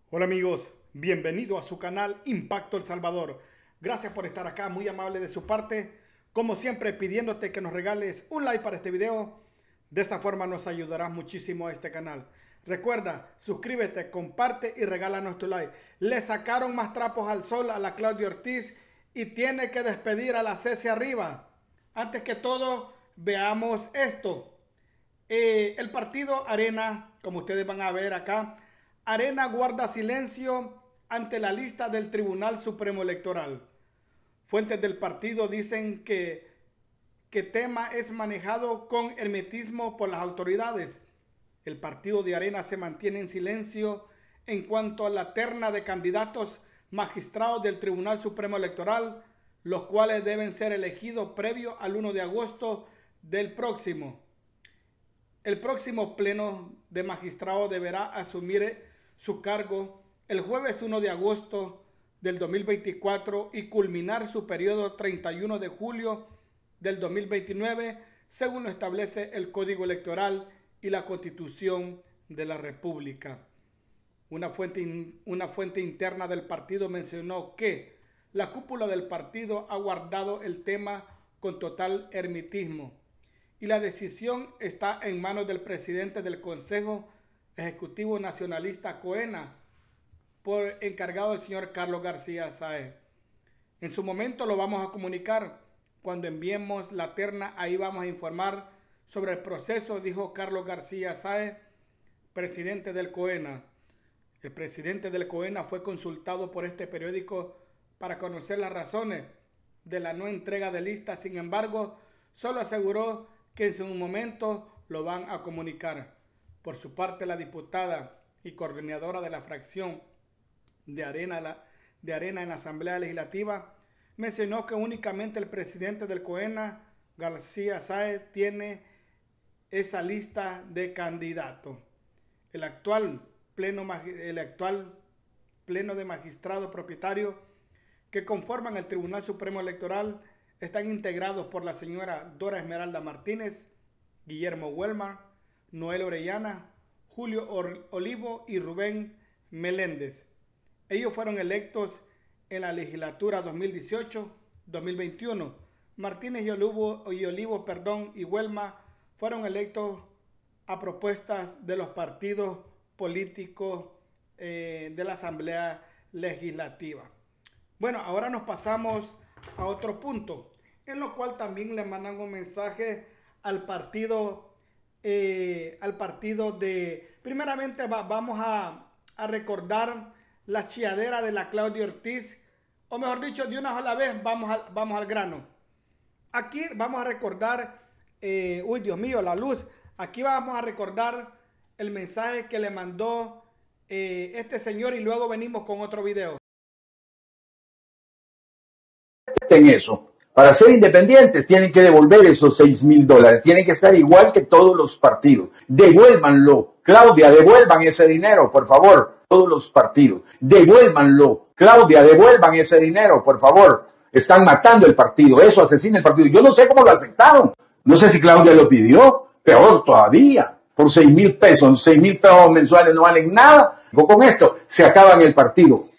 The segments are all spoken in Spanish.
Hola amigos, bienvenido a su canal Impacto El Salvador. Gracias por estar acá, muy amable de su parte. Como siempre, pidiéndote que nos regales un like para este video. De esa forma nos ayudarás muchísimo a este canal. Recuerda, suscríbete, comparte y regálanos tu like. Le sacaron más trapos al sol a la Claudia Ortiz y tiene que despedir a la Ceci Arriba. Antes que todo, veamos esto. El partido Arena, como ustedes van a ver acá, Arena guarda silencio ante la lista del Tribunal Supremo Electoral. Fuentes del partido dicen que tema es manejado con hermetismo por las autoridades. El partido de Arena se mantiene en silencio en cuanto a la terna de candidatos magistrados del Tribunal Supremo Electoral, los cuales deben ser elegidos previo al 1 de agosto del próximo. El próximo pleno de magistrados deberá asumir su cargo el jueves 1 de agosto del 2024 y culminar su periodo 31 de julio del 2029, según lo establece el Código Electoral y la Constitución de la República. Una fuente interna del partido mencionó que la cúpula del partido ha guardado el tema con total hermetismo y la decisión está en manos del presidente del Consejo Ejecutivo Nacionalista COENA, por encargado del señor Carlos García Sáez. En su momento lo vamos a comunicar. Cuando enviemos la terna, ahí vamos a informar sobre el proceso, dijo Carlos García Sáez, presidente del COENA. El presidente del COENA fue consultado por este periódico para conocer las razones de la no entrega de lista. Sin embargo, solo aseguró que en su momento lo van a comunicar. Por su parte, la diputada y coordinadora de la fracción de Arena en la Asamblea Legislativa mencionó que únicamente el presidente del COENA, García Sáez, tiene esa lista de candidatos. El actual pleno de magistrados propietarios que conforman el Tribunal Supremo Electoral están integrados por la señora Dora Esmeralda Martínez, Guillermo Huelma, Noel Orellana, Julio Olivo y Rubén Meléndez. Ellos fueron electos en la legislatura 2018-2021. Martínez y Olivo y Huelma fueron electos a propuestas de los partidos políticos de la Asamblea Legislativa. Bueno, ahora nos pasamos a otro punto, en lo cual también le mandan un mensaje al partido de... Primeramente vamos a recordar la chilladera de la Claudia Ortiz, o mejor dicho, de una sola vez vamos al grano. Aquí vamos a recordar, uy Dios mío, la luz, aquí vamos a recordar el mensaje que le mandó este señor y luego venimos con otro video. En eso. Para ser independientes tienen que devolver esos $6,000. Tienen que estar igual que todos los partidos. Devuélvanlo. Claudia, devuelvan ese dinero, por favor. Todos los partidos. Devuélvanlo. Claudia, devuelvan ese dinero, por favor. Están matando el partido. Eso asesina el partido. Yo no sé cómo lo aceptaron. No sé si Claudia lo pidió. Peor todavía. Por 6,000 pesos. 6,000 pesos mensuales no valen nada. Con esto se acaban el partido.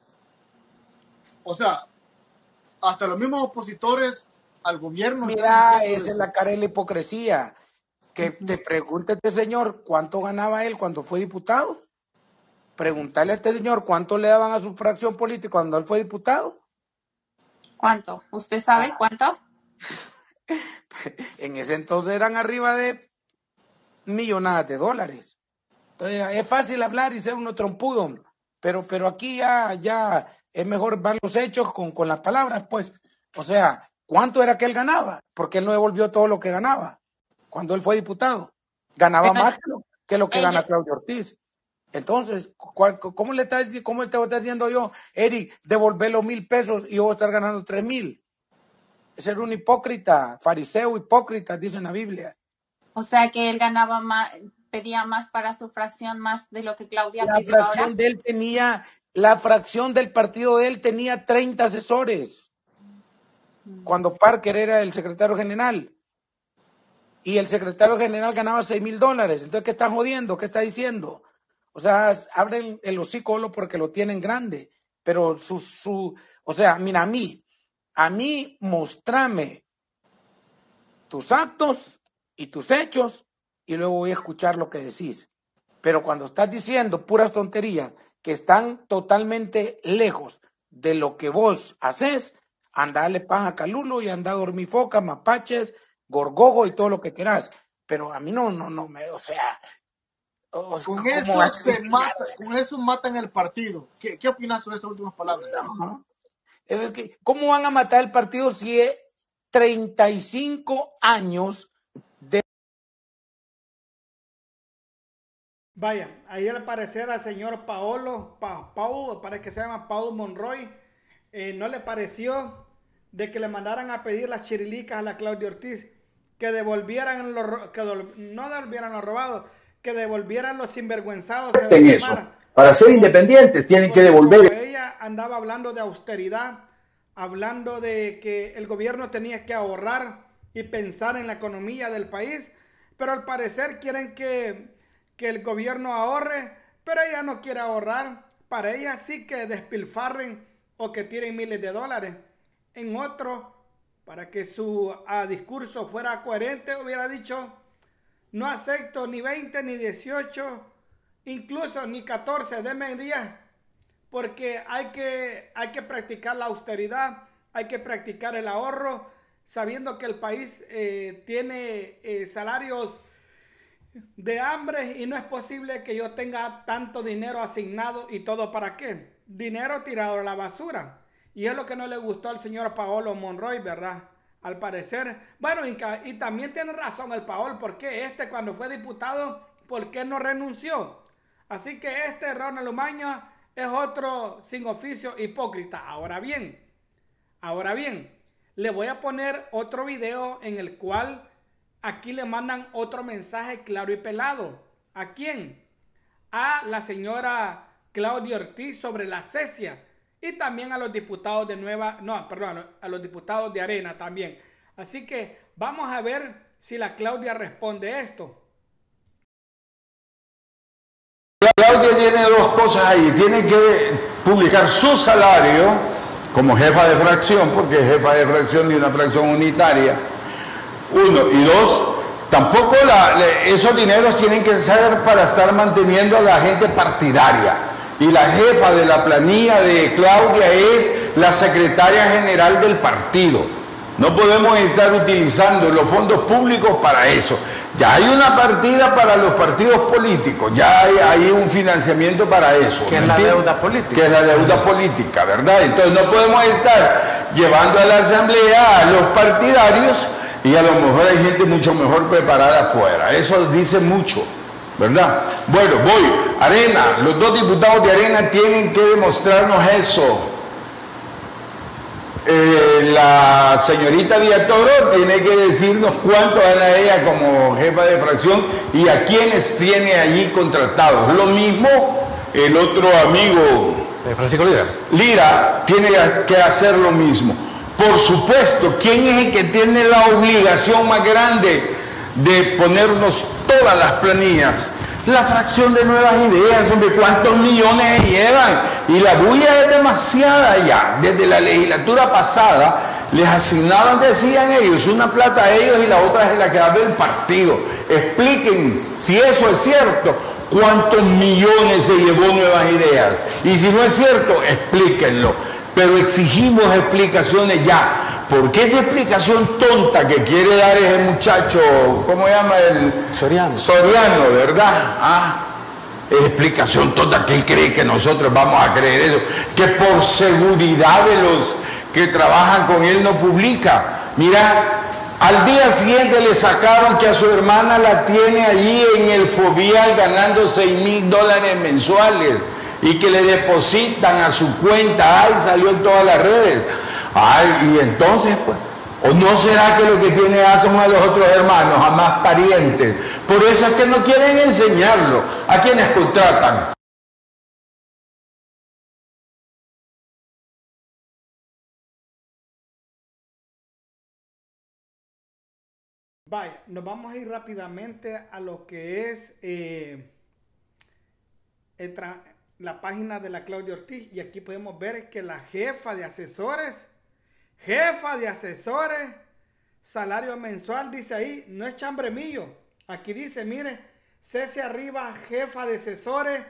O sea, hasta los mismos opositores al gobierno. Mira, esa es la cara de la hipocresía. Que te pregunte este señor cuánto ganaba él cuando fue diputado. Preguntarle a este señor cuánto le daban a su fracción política cuando él fue diputado. ¿Cuánto? ¿Usted sabe cuánto? En ese entonces eran arriba de millonadas de dólares. Entonces es fácil hablar y ser uno trompudo, pero aquí ya es mejor ver los hechos con las palabras, pues. O sea, ¿cuánto era que él ganaba? Porque él no devolvió todo lo que ganaba cuando él fue diputado. Ganaba más que lo que gana Claudia Ortiz. Entonces, ¿cómo te voy a estar diciendo yo, Eric, devolver los 1,000 pesos y yo voy a estar ganando 3,000? Es ser un hipócrita, fariseo hipócrita, dice en la Biblia. O sea que él ganaba más, pedía más para su fracción, más de lo que Claudia pidió ahora. La fracción del partido de él tenía 30 asesores cuando Parker era el secretario general. Y el secretario general ganaba $6,000. Entonces, ¿qué está jodiendo? ¿Qué está diciendo? O sea, abren el hocico solo porque lo tienen grande. Pero o sea, mira, a mí mostrame tus actos y tus hechos y luego voy a escuchar lo que decís. Pero cuando estás diciendo puras tonterías que están totalmente lejos de lo que vos haces, anda a darle pan a Calulo y anda a dormir focas, mapaches, gorgojo y todo lo que quieras. Pero a mí no o sea, Con eso se mata, con eso matan el partido. ¿Qué opinas sobre esas últimas palabras? No. ¿Cómo van a matar el partido si es 35 años de... Vaya, ahí al parecer al señor Paul, parece que se llama Paul Monroy, no le pareció de que le mandaran a pedir las chirilicas a la Claudia Ortiz, que devolvieran no devolvieran lo robado, que devolvieran los sinvergüenzados. En eso. Para ser independientes tienen que devolver. Ella andaba hablando de austeridad, hablando de que el gobierno tenía que ahorrar y pensar en la economía del país, pero al parecer quieren que el gobierno ahorre, pero ella no quiere ahorrar. Para ella sí que despilfarren o que tiren miles de dólares. En otro, para que su discurso fuera coherente, hubiera dicho: no acepto ni 20, ni 18, incluso ni 14, denme 10, porque hay que practicar la austeridad, hay que practicar el ahorro, sabiendo que el país tiene salarios de hambre y no es posible que yo tenga tanto dinero asignado y todo para qué. Dinero tirado a la basura. Y es lo que no le gustó al señor Paolo Monroy, ¿verdad? Al parecer. Bueno, y también tiene razón el Paolo, porque cuando fue diputado, ¿por qué no renunció? Así que Ronald Umaña es otro sin oficio hipócrita. Ahora bien, le voy a poner otro video en el cual aquí le mandan otro mensaje claro y pelado. ¿A quién? A la señora Claudia Ortiz sobre la cesia. Y también a los diputados a los diputados de Arena también. Así que vamos a ver si la Claudia responde esto. Claudia tiene dos cosas ahí. Tiene que publicar su salario como jefa de fracción, porque es jefa de fracción de una fracción unitaria. Uno. Y dos, tampoco esos dineros tienen que ser para estar manteniendo a la gente partidaria. Y la jefa de la planilla de Claudia es la secretaria general del partido. No podemos estar utilizando los fondos públicos para eso. Ya hay una partida para los partidos políticos, ya hay un financiamiento para eso. ¿Qué es la deuda política? Que es la deuda política, ¿verdad? Entonces no podemos estar llevando a la asamblea a los partidarios y a lo mejor hay gente mucho mejor preparada afuera. Eso dice mucho, ¿verdad? Bueno, Arena, los dos diputados de Arena tienen que demostrarnos eso. La señorita Díaz Toro tiene que decirnos cuánto gana ella como jefa de fracción y a quienes tiene allí contratados. Lo mismo el otro amigo Francisco Lira. Lira tiene que hacer lo mismo. Por supuesto, ¿quién es el que tiene la obligación más grande de ponernos todas las planillas? La fracción de Nuevas Ideas, hombre, ¿cuántos millones llevan? Y la bulla es demasiada ya. Desde la legislatura pasada les asignaban, decían ellos, una plata a ellos y la otra es la que daba el partido. Expliquen si eso es cierto, cuántos millones se llevó Nuevas Ideas. Y si no es cierto, explíquenlo. Pero exigimos explicaciones ya. Porque esa explicación tonta que quiere dar ese muchacho, ¿cómo se llama? Soriano, ¿verdad? Es explicación tonta que él cree que nosotros vamos a creer eso. Que por seguridad de los que trabajan con él no publica. Mira, al día siguiente le sacaron que a su hermana la tiene allí en el Fobial ganando $6,000 mensuales y que le depositan a su cuenta. Ay, salió en todas las redes. Ay, y entonces, pues, ¿o no será que lo que tiene son a los otros hermanos, a más parientes? Por eso es que no quieren enseñarlo a quienes contratan. Vaya, nos vamos a ir rápidamente a lo que es entra la página de la Claudia Ortiz y aquí podemos ver que la jefa de asesores, salario mensual, dice ahí, no es chambremillo. Aquí dice, mire, cese arriba, jefa de asesores,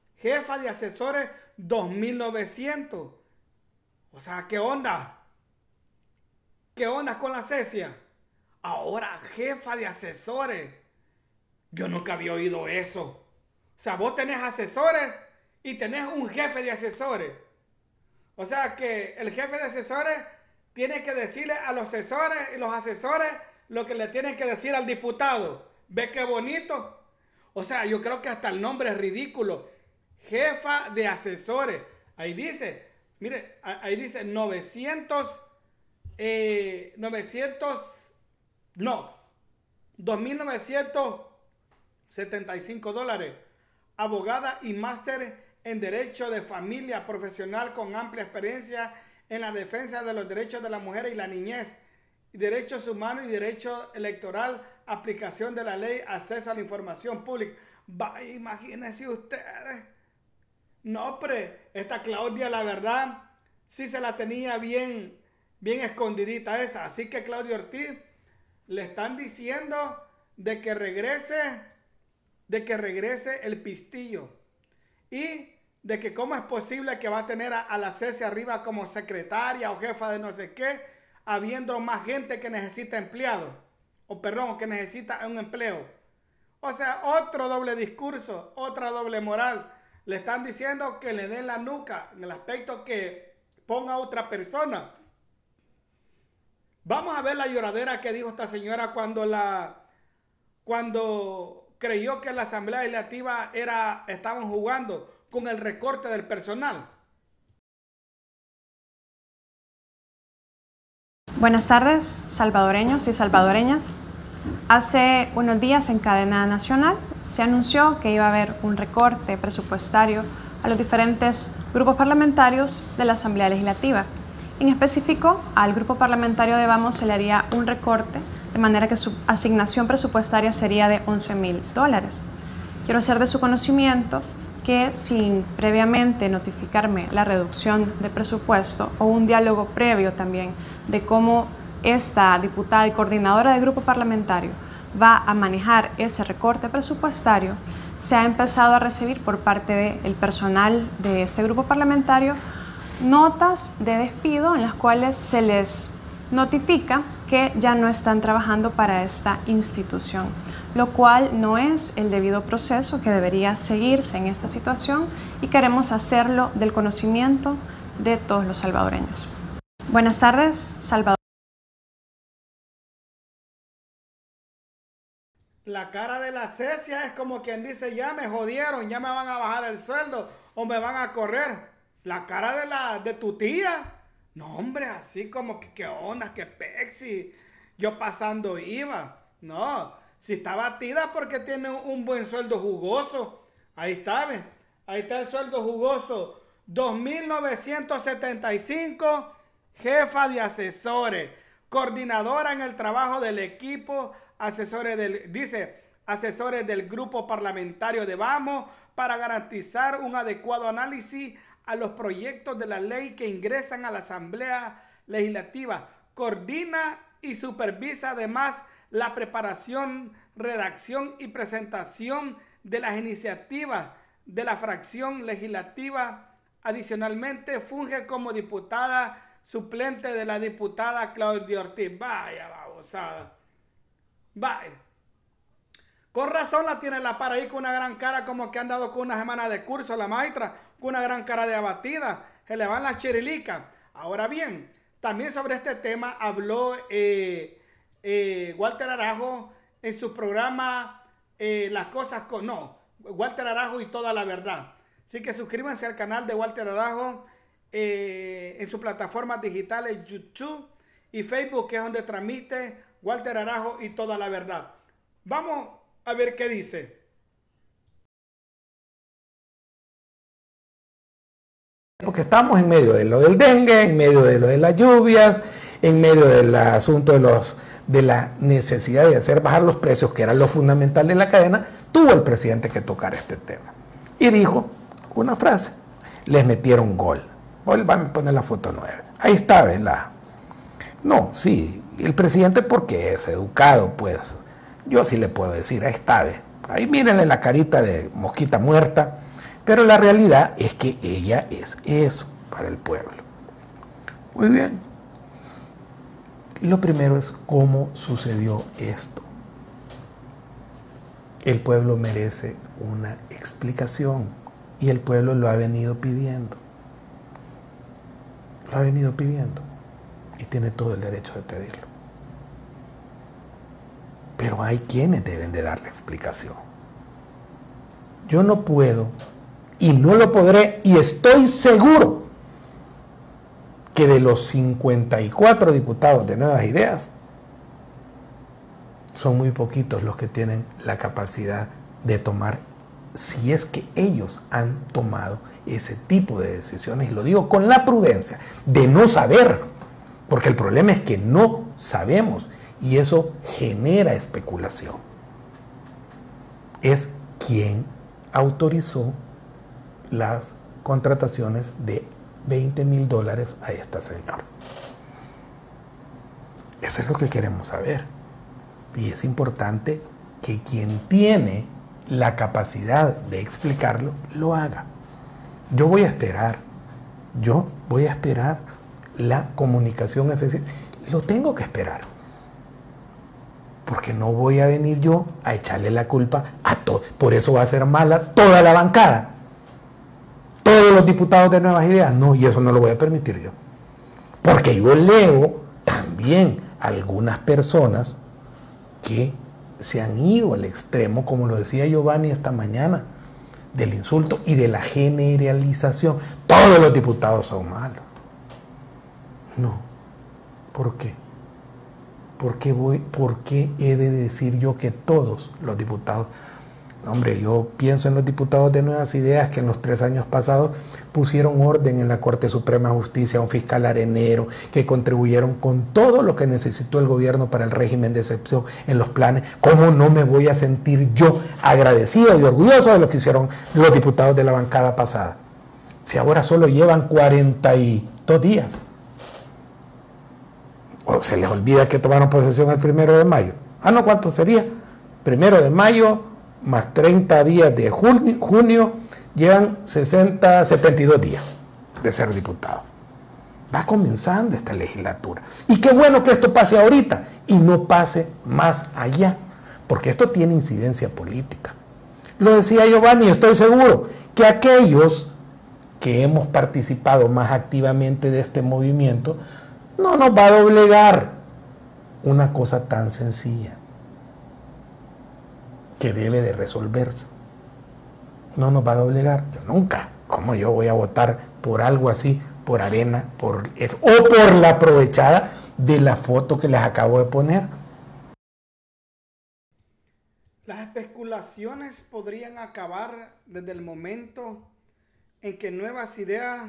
2.900. O sea, ¿qué onda? ¿Qué onda con la cesia? Ahora, jefa de asesores. Yo nunca había oído eso. O sea, vos tenés asesores y tenés un jefe de asesores. O sea, que el jefe de asesores tiene que decirle a los asesores y los asesores lo que le tienen que decir al diputado. ¿Ve qué bonito? O sea, yo creo que hasta el nombre es ridículo. Jefa de asesores. Ahí dice, mire, ahí dice 2.975 dólares. Abogada y máster en Derecho de Familia, profesional con amplia experiencia en la defensa de los derechos de la mujer y la niñez, derechos humanos y derecho electoral, aplicación de la ley, acceso a la información pública. Imagínense ustedes. No, hombre, esta Claudia, la verdad, sí se la tenía bien escondidita esa. Así que Claudia Ortiz le están diciendo de que regrese el pistillo. Y de que cómo es posible que va a tener a la Ceci arriba como secretaria o jefa de no sé qué, habiendo más gente que necesita empleado. Que necesita un empleo. O sea, otro doble discurso, otra doble moral. Le están diciendo que le den la nuca en el aspecto que ponga a otra persona. Vamos a ver la lloradera que dijo esta señora cuando creyó que la Asamblea Legislativa estaban jugando con el recorte del personal. Buenas tardes, salvadoreños y salvadoreñas. Hace unos días en cadena nacional se anunció que iba a haber un recorte presupuestario a los diferentes grupos parlamentarios de la Asamblea Legislativa. En específico, al grupo parlamentario de Vamos se le haría un recorte, de manera que su asignación presupuestaria sería de $11.000. Quiero hacer de su conocimiento que sin previamente notificarme la reducción de presupuesto o un diálogo previo también de cómo esta diputada y coordinadora del grupo parlamentario va a manejar ese recorte presupuestario, se ha empezado a recibir por parte del personal de este grupo parlamentario notas de despido en las cuales se les notifica que ya no están trabajando para esta institución, lo cual no es el debido proceso que debería seguirse en esta situación y queremos hacerlo del conocimiento de todos los salvadoreños. Buenas tardes, Salvador. La cara de la Cecia es como quien dice, ya me jodieron, ya me van a bajar el sueldo o me van a correr. La cara de tu tía, no hombre, así como que qué onda, qué pexi, yo pasando iba. No, si está batida porque tiene un buen sueldo jugoso. Ahí está, ¿ves? Ahí está el sueldo jugoso. 2.975, jefa de asesores, coordinadora en el trabajo del equipo, asesores del grupo parlamentario de Vamos para garantizar un adecuado análisis a los proyectos de la ley que ingresan a la Asamblea Legislativa. Coordina y supervisa además la preparación, redacción y presentación de las iniciativas de la fracción legislativa. Adicionalmente, funge como diputada suplente de la diputada Claudia Ortiz. Vaya babosada. Vaya. Con razón la tiene la para ahí con una gran cara, como que han dado con una semana de curso la maestra, con una gran cara de abatida. Se le van las chirilicas. Ahora bien, también sobre este tema habló Walter Arajo en su programa Las Cosas con... No, Walter Arajo y Toda la Verdad. Así que suscríbanse al canal de Walter Arajo en sus plataformas digitales YouTube y Facebook, que es donde transmite Walter Arajo y Toda la Verdad. Vamos a ver qué dice. Porque estamos en medio de lo del dengue, en medio de lo de las lluvias, en medio del asunto de la necesidad de hacer bajar los precios, que era lo fundamental de la cadena. Tuvo el presidente que tocar este tema. Y dijo una frase, les metieron gol. Vuelvan a poner la foto 9. Ahí está, ¿verdad? No, sí, el presidente porque es educado, pues, yo sí le puedo decir, ahí está, ¿ve? Ahí mírenle la carita de mosquita muerta, pero la realidad es que ella es eso para el pueblo. Muy bien. Lo primero es cómo sucedió esto. El pueblo merece una explicación y el pueblo lo ha venido pidiendo. Lo ha venido pidiendo y tiene todo el derecho de pedirlo. Pero hay quienes deben de dar la explicación. Yo no puedo y no lo podré y estoy seguro que de los 54 diputados de Nuevas Ideas, son muy poquitos los que tienen la capacidad de tomar, si es que ellos han tomado ese tipo de decisiones, y lo digo con la prudencia de no saber, porque el problema es que no sabemos y eso genera especulación. Es quien autorizó las contrataciones de $20,000 a esta señora. Eso es lo que queremos saber. Y es importante que quien tiene la capacidad de explicarlo, lo haga. Yo voy a esperar la comunicación efectiva. Lo tengo que esperar. Porque no voy a venir yo a echarle la culpa a todos. Por eso va a ser mala toda la bancada. Todos los diputados de Nuevas Ideas. No, y eso no lo voy a permitir yo. Porque yo leo también a algunas personas que se han ido al extremo, como lo decía Giovanni esta mañana, del insulto y de la generalización. Todos los diputados son malos. No. ¿Por qué? ¿Por qué he de decir yo que todos los diputados? No, hombre, yo pienso en los diputados de Nuevas Ideas que en los 3 años pasados pusieron orden en la Corte Suprema de Justicia, un fiscal arenero, que contribuyeron con todo lo que necesitó el gobierno para el régimen de excepción en los planes. ¿Cómo no me voy a sentir yo agradecido y orgulloso de lo que hicieron los diputados de la bancada pasada? Si ahora solo llevan 42 días. O se les olvida que tomaron posesión el 1 de mayo. Ah, no, ¿cuánto sería? 1 de mayo más 30 días de junio, llevan 72 días de ser diputados. Va comenzando esta legislatura. Y qué bueno que esto pase ahorita y no pase más allá, porque esto tiene incidencia política. Lo decía Giovanni, estoy seguro que aquellos que hemos participado más activamente de este movimiento, no nos va a doblegar una cosa tan sencilla que debe de resolverse. No nos va a doblegar. Yo nunca. ¿Cómo yo voy a votar por algo así, por arena, o por la aprovechada de la foto que les acabo de poner? Las especulaciones podrían acabar desde el momento en que Nuevas Ideas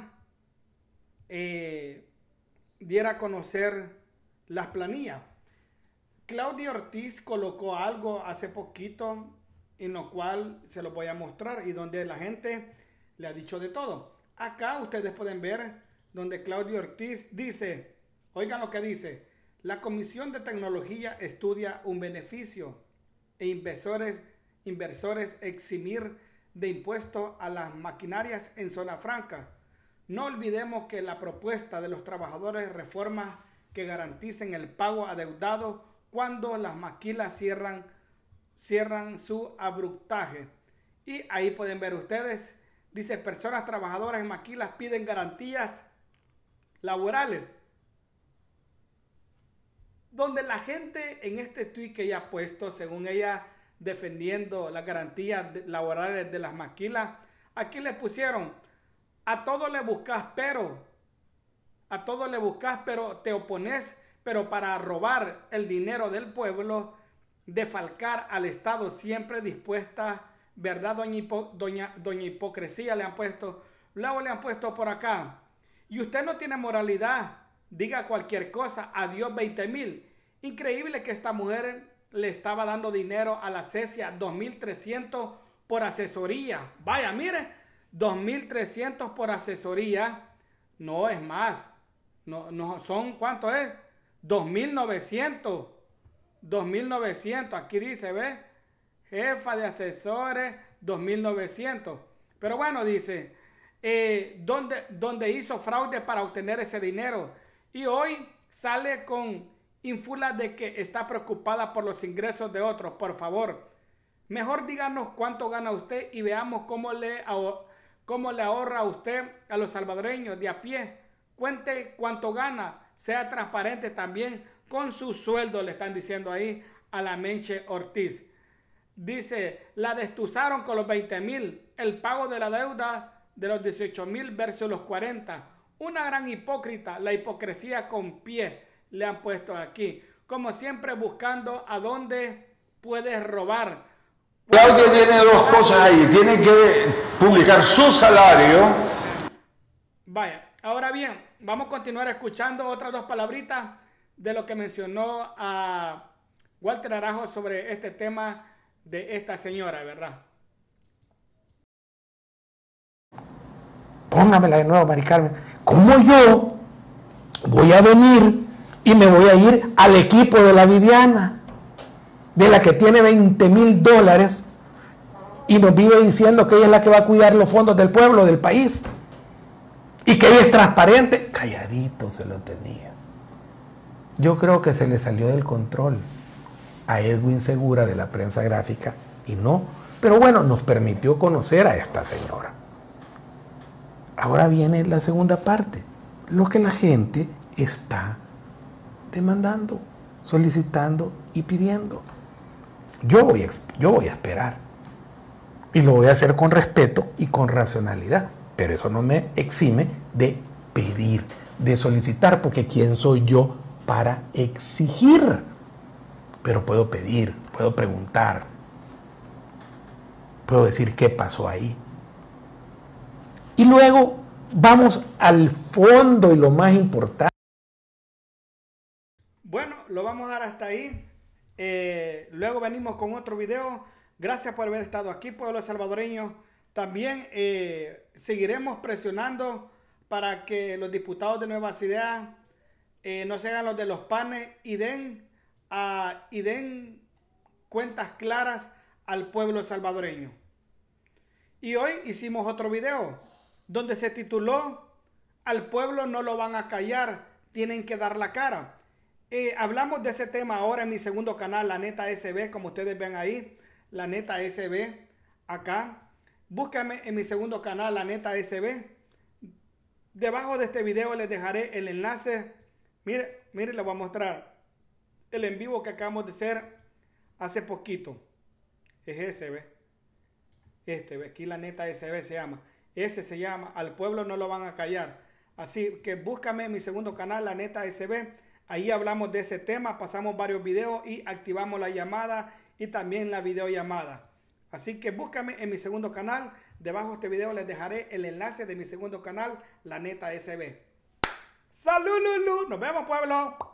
diera a conocer las planillas. Claudia Ortiz colocó algo hace poquito en lo cual se lo voy a mostrar y donde la gente le ha dicho de todo. Acá ustedes pueden ver donde Claudia Ortiz dice, oigan lo que dice, la Comisión de Tecnología estudia un beneficio e inversores eximir de impuestos a las maquinarias en zona franca. No olvidemos que la propuesta de los trabajadores reformas que garanticen el pago adeudado cuando las maquilas cierran su abruptaje. Y ahí pueden ver ustedes, dice, personas trabajadoras en maquilas piden garantías laborales. Donde la gente en este tuit que ella ha puesto, según ella defendiendo las garantías laborales de las maquilas, aquí le pusieron, a todo le buscas pero te opones, pero para robar el dinero del pueblo, defalcar al Estado siempre dispuesta, ¿verdad, doña Hipocresía? Le han puesto, luego le han puesto por acá. Y usted no tiene moralidad, diga cualquier cosa, adiós 20,000. Increíble que esta mujer le estaba dando dinero a la CESIA, 2,300 por asesoría. Vaya, mire, 2.300 por asesoría. No es más. No son, ¿cuánto es? 2.900. 2.900. Aquí dice, ¿ve? Jefa de asesores, 2.900. Pero bueno, dice, ¿dónde hizo fraude para obtener ese dinero? Y hoy sale con ínfulas de que está preocupada por los ingresos de otros. Por favor, mejor díganos cuánto gana usted y veamos cómo le ahorra a usted a los salvadoreños de a pie. Cuente cuánto gana, sea transparente también con su sueldo, le están diciendo ahí a la Menche Ortiz. Dice, la destuzaron con los 20,000, el pago de la deuda de los 18,000 versus los 40. Una gran hipócrita, la hipocresía con pie le han puesto aquí. Como siempre buscando a dónde puedes robar. Claudia tiene dos cosas ahí, tiene que publicar su salario. Vaya, ahora bien, vamos a continuar escuchando otras dos palabritas de lo que mencionó a Walter Arajo sobre este tema de esta señora, ¿verdad? Póngamela de nuevo, Mari Carmen. ¿Cómo yo voy a venir y me voy a ir al equipo de la Viviana, de la que tiene $20,000 y nos vive diciendo que ella es la que va a cuidar los fondos del pueblo, del país, y que ella es transparente? Calladito se lo tenía. Yo creo que se le salió del control a Edwin Segura de la prensa gráfica y no, pero bueno, nos permitió conocer a esta señora. Ahora viene la segunda parte, lo que la gente está demandando, solicitando y pidiendo. Yo voy a esperar y lo voy a hacer con respeto y con racionalidad, pero eso no me exime de pedir, de solicitar, porque ¿quién soy yo para exigir? Pero puedo pedir, puedo preguntar, puedo decir qué pasó ahí. Y luego vamos al fondo y lo más importante. Bueno, lo vamos a dar hasta ahí. Luego venimos con otro video. Gracias por haber estado aquí, pueblo salvadoreño. También seguiremos presionando para que los diputados de Nuevas Ideas no se hagan los de los panes y den cuentas claras al pueblo salvadoreño. Y hoy hicimos otro video donde se tituló "Al pueblo no lo van a callar, tienen que dar la cara". Hablamos de ese tema ahora en mi segundo canal, La Neta SB, como ustedes ven ahí, La Neta SB, acá. Búscame en mi segundo canal, La Neta SB. Debajo de este video les dejaré el enlace. Mire, les voy a mostrar el en vivo que acabamos de hacer hace poquito. Es ese, ¿ve? Ve, aquí La Neta SB se llama. Ese se llama "Al pueblo no lo van a callar". Así que búscame en mi segundo canal, La Neta SB. Ahí hablamos de ese tema, pasamos varios videos y activamos la llamada y también la videollamada. Así que búscame en mi segundo canal. Debajo de este video les dejaré el enlace de mi segundo canal, La Neta SB. ¡Salud, Lulu! ¡Nos vemos, pueblo!